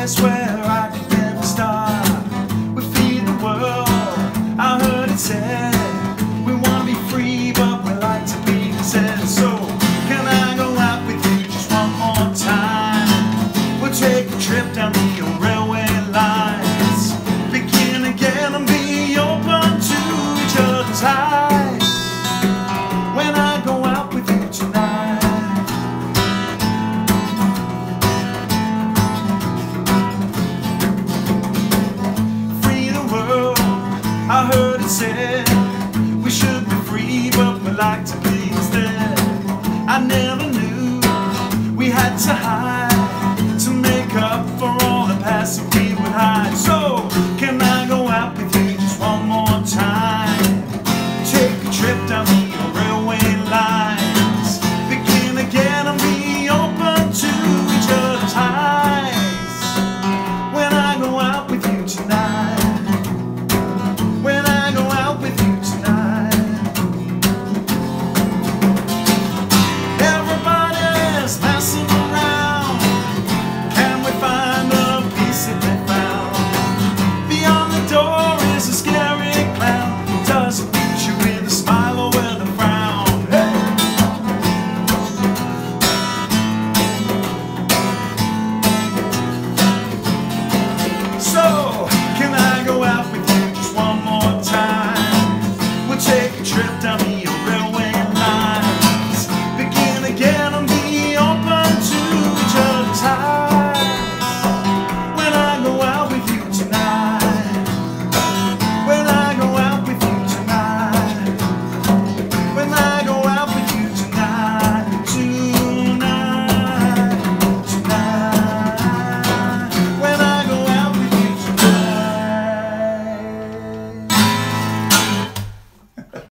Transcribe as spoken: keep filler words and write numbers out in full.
place where I can get a start. We feed the world, I heard it said. We wanna be free, but we like to be said. So, can I go out with you just one more time? We'll take a trip down the